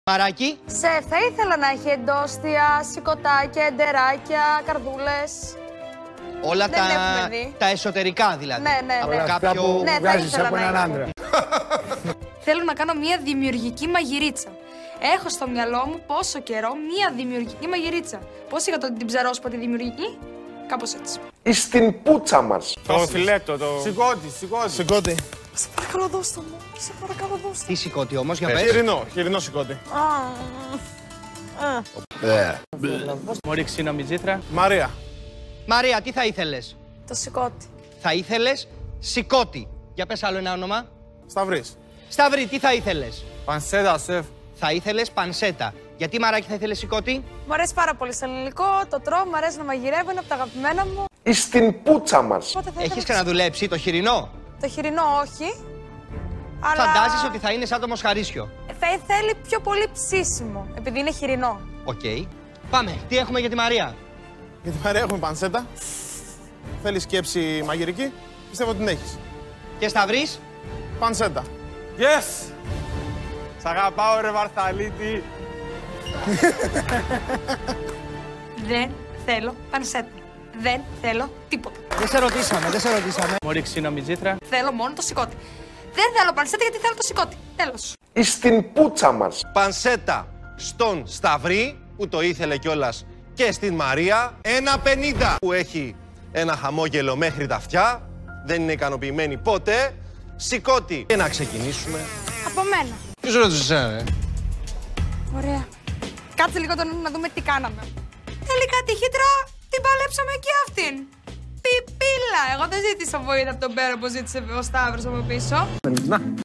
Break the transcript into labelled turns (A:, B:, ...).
A: Μαράκι.
B: Σεφ, θα ήθελα να έχει εντόστια, σηκωτάκια, εντεράκια, καρδούλες.
A: Όλα
B: Δεν έχουμε δει.
A: τα εσωτερικά δηλαδή.
B: Ναι.
C: Όλα αυτά που
B: Ναι, θα
C: βγάζεις
B: ήθελα
C: από
B: να
C: έναν
B: είναι.
C: άντρα.
D: Θέλω να κάνω μια δημιουργική μαγειρίτσα. Έχω στο μυαλό μου πόσο καιρό μια δημιουργική μαγειρίτσα. Πώς είχα την ψαρόσπα τη δημιουργική, κάπως έτσι.
E: Στην πούτσα μας.
F: Το φιλέτο, το...
C: Σηκώτη.
D: Σε παρακαλώ δώστε μου, σε παρακαλώ δώστε
A: Τι σηκώτη όμως, για πες.
F: Χοιρινό σηκώτη.
G: Μωρή ξύνα μιτζήτρα.
F: Μαρία.
A: Μαρία, τι θα ήθελες.
B: Το σηκώτη.
A: Θα ήθελες σηκώτη. Για πες άλλο ένα όνομα.
F: Σταυρής.
A: Σταυρή, τι θα ήθελες.
F: Πανσέτα, σεφ.
A: Θα ήθελες πανσέτα. Γιατί Μαράκι θα ήθελες σηκώτη.
B: Μου αρέσει πάρα πολύ στο ελληνικό, το τρώω, μου αρέσει να μαγειρεύω, είναι από τα αγαπημένα μου.
E: Στην πούτσα μας.
B: Οπότε θα
A: Έχεις
B: ήθελα
A: ξαναδουλέψει το χοιρινό.
B: το χοιρινό όχι. Αλλά
A: Φαντάζεσαι ότι θα είναι σαν το μοσχαρίσιο.
B: θα θέλει πιο πολύ ψήσιμο, επειδή είναι χοιρινό.
A: Οκ. Πάμε. Τι έχουμε για τη Μαρία.
F: Για τη Μαρία έχουμε πανσέτα. Θέλει σκέψη μαγειρική. Πιστεύω ότι την έχεις.
A: Και Σταυρής.
F: Πανσέτα. Yes! Σ' αγαπάω ρε Βαρθαλίτη.
D: Δεν θέλω πανσέτα. Δεν θέλω τίποτα.
A: Δεν σε ρωτήσαμε.
G: Μωρή ξύνα μιτζήτρα.
D: Θέλω μόνο το σηκώτη. Δεν θέλω πανσέτα γιατί θέλω το σηκώτη. Τέλος.
E: Στην πούτσα μας.
H: Πανσέτα στον Σταυρή, που το ήθελε κιόλας και στην Μαρία. 1,50 που έχει ένα χαμόγελο μέχρι τα αυτιά. Δεν είναι ικανοποιημένη ποτέ. Σηκώτη. Και να ξεκινήσουμε.
B: Από μένα.
C: Ποιος ρώτησε εσένα, ρε.
B: Ωραία.
D: Κάτσε λίγο να δούμε τι κάναμε. Τελικά τη χύτρα την παλέψαμε και αυτήν. Πιπίλα! Εγώ δεν ζήτησα βοήθεια από τον Πέρο που ζήτησε ο Σταύρος από πίσω.